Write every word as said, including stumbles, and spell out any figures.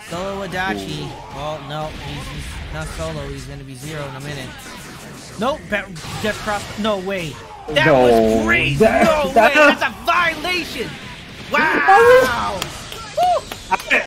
Solo Adachi. Well, no, he's, he's not solo. He's gonna be zero in a minute. Nope. Death cross. No way. That no, was crazy. That, no that, way. That's a violation. Wow.